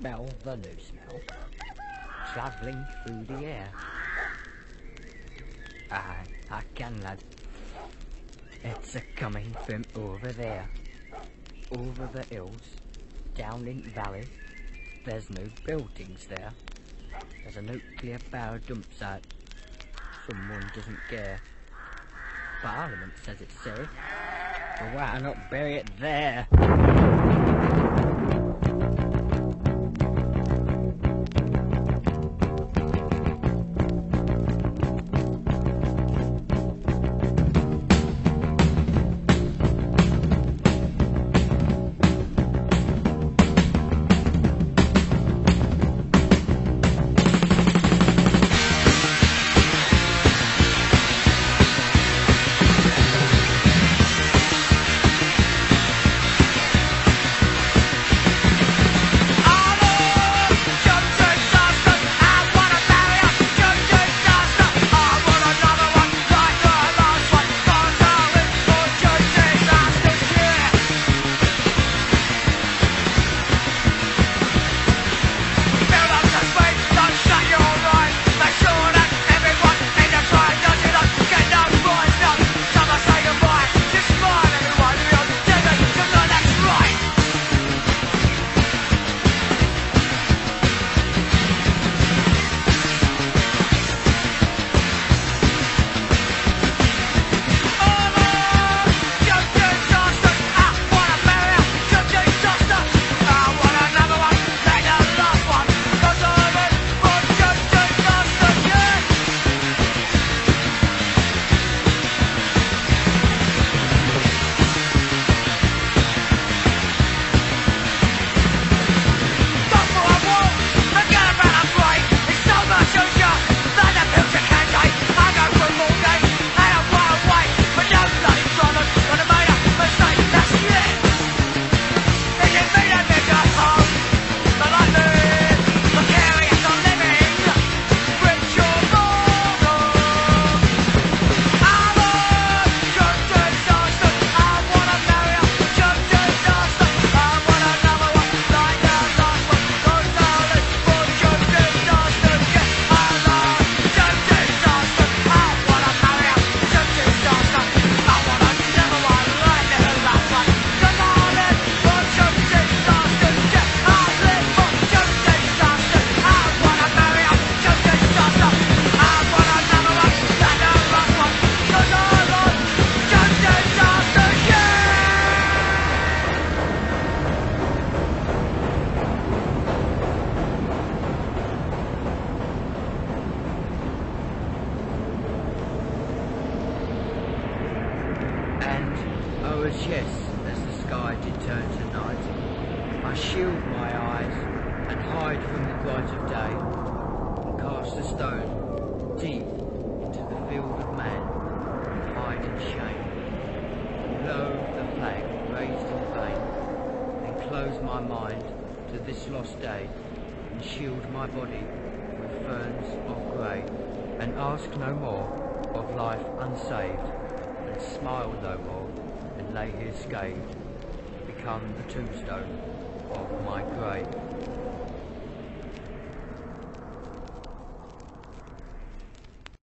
smell the new smell travelling through the air. Aye, I can, lad. It's a-coming from over there, over the hills, down in the valley. There's no buildings there. There's a nuclear power dump site. Someone doesn't care. Parliament says it's safe. So why not bury it there? Yes, as the sky did turn to night, I shield my eyes and hide from the light of day, and cast a stone deep into the field of man, and hide in shame. Lo, the flag raised in vain, and close my mind to this lost day, and shield my body with ferns of grey, and ask no more of life unsaved, and smile no more, and lay here scathed, become the tombstone of my grave.